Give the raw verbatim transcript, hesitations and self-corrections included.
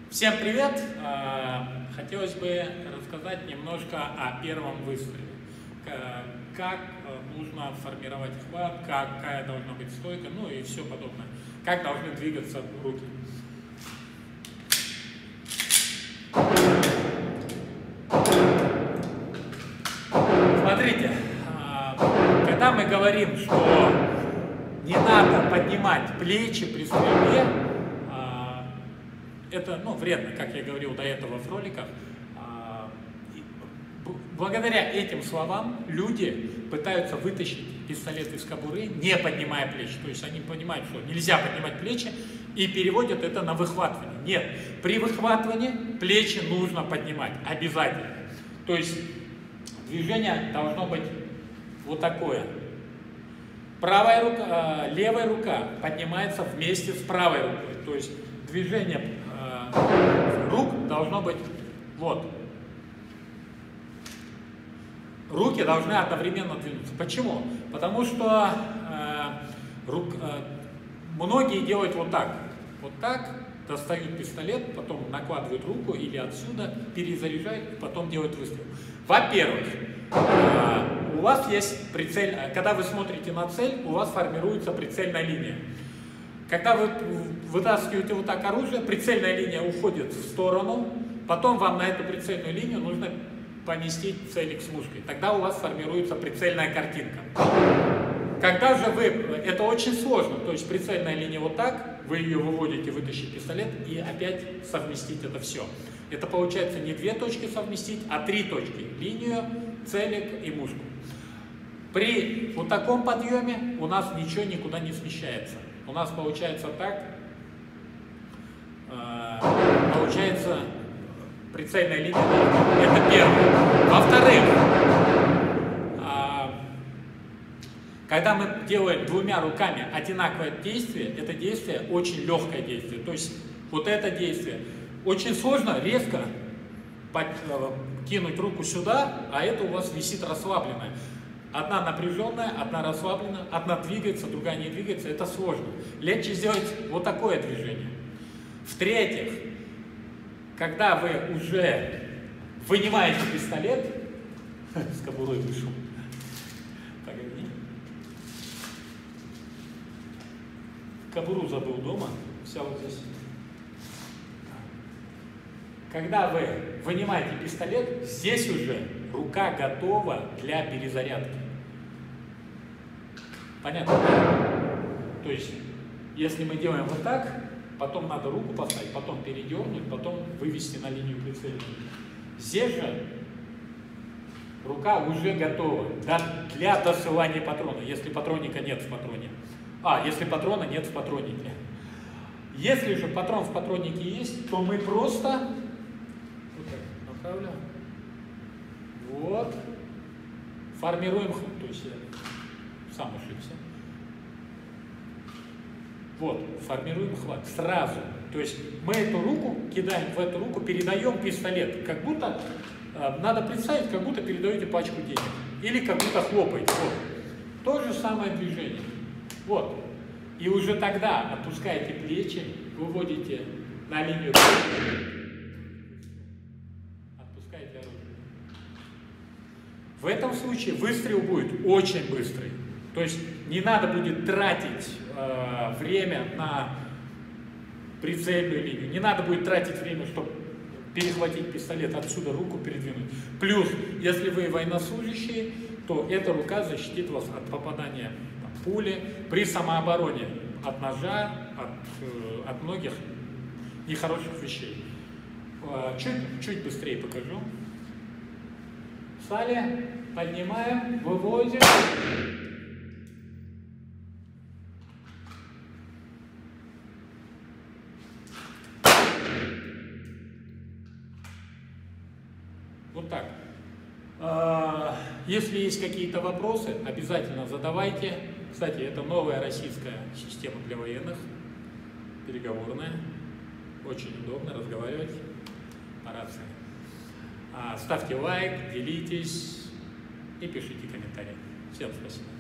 Всем привет! Хотелось бы рассказать немножко о первом выстреле. Как нужно формировать хват, какая должна быть стойка, ну и все подобное. Как должны двигаться руки. Смотрите, когда мы говорим, что не надо поднимать плечи при стрельбе, это, ну, вредно, как я говорил до этого в роликах. Благодаря этим словам люди пытаются вытащить пистолет из кобуры, не поднимая плечи. То есть они понимают, что нельзя поднимать плечи, и переводят это на выхватывание. Нет, при выхватывании плечи нужно поднимать обязательно. То есть движение должно быть вот такое. Правая рука, левая рука поднимается вместе с правой рукой. То есть движение рук должно быть вот. Руки должны одновременно двинуться. Почему? Потому что э, рук, э, многие делают вот так. Вот так, достают пистолет, потом накладывают руку или отсюда, перезаряжают, потом делают выстрел. Во-первых, э, у вас есть прицель, когда вы смотрите на цель, у вас формируется прицельная линия. Когда вы вытаскиваете вот так оружие, прицельная линия уходит в сторону, потом вам на эту прицельную линию нужно поместить целик с мушкой. Тогда у вас формируется прицельная картинка. Когда же вы... Это очень сложно, то есть прицельная линия вот так, вы ее выводите, вытащите пистолет и опять совместить это все. Это получается не две точки совместить, а три точки. Линию, целик и мушку. При вот таком подъеме у нас ничего никуда не смещается. У нас получается так, э, получается прицельная линия, это первое. Во-вторых, э, когда мы делаем двумя руками одинаковое действие, это действие очень легкое действие. То есть вот это действие очень сложно резко под, э, кинуть руку сюда, а это у вас висит расслабленная. Одна напряженная, одна расслабленная, одна двигается, другая не двигается. Это сложно. Легче сделать вот такое движение. В-третьих, когда вы уже вынимаете пистолет, с кобурой вышел, погоди, кобуру забыл дома, вся вот здесь. Когда вы вынимаете пистолет, здесь уже рука готова для перезарядки. Понятно? То есть, если мы делаем вот так, потом надо руку поставить, потом передернуть, потом вывести на линию прицела. Здесь же рука уже готова для досылания патрона, если патронника нет в патроне. А, если патрона нет в патроннике. Если же патрон в патроннике есть, то мы просто... Вот. Формируем, то есть я сам ошибся. Вот, формируем хват сразу. То есть мы эту руку кидаем в эту руку, передаем пистолет. Как будто, э, надо представить, как будто передаете пачку денег. Или как будто хлопаете. Вот. То же самое движение. Вот. И уже тогда отпускаете плечи, выводите на линию. В этом случае выстрел будет очень быстрый. То есть не надо будет тратить э, время на прицельную линию. Не надо будет тратить время, чтобы перехватить пистолет, отсюда руку передвинуть. Плюс, если вы военнослужащие, то эта рука защитит вас от попадания там, пули при самообороне от ножа, от, э, от многих нехороших вещей. Э, чуть, чуть быстрее покажу. Встали, поднимаем, выводим. Вот так. Если есть какие-то вопросы, обязательно задавайте. Кстати, это новая российская система для военных, переговорная. Очень удобно разговаривать по рации. Ставьте лайк, делитесь и пишите комментарии. Всем спасибо.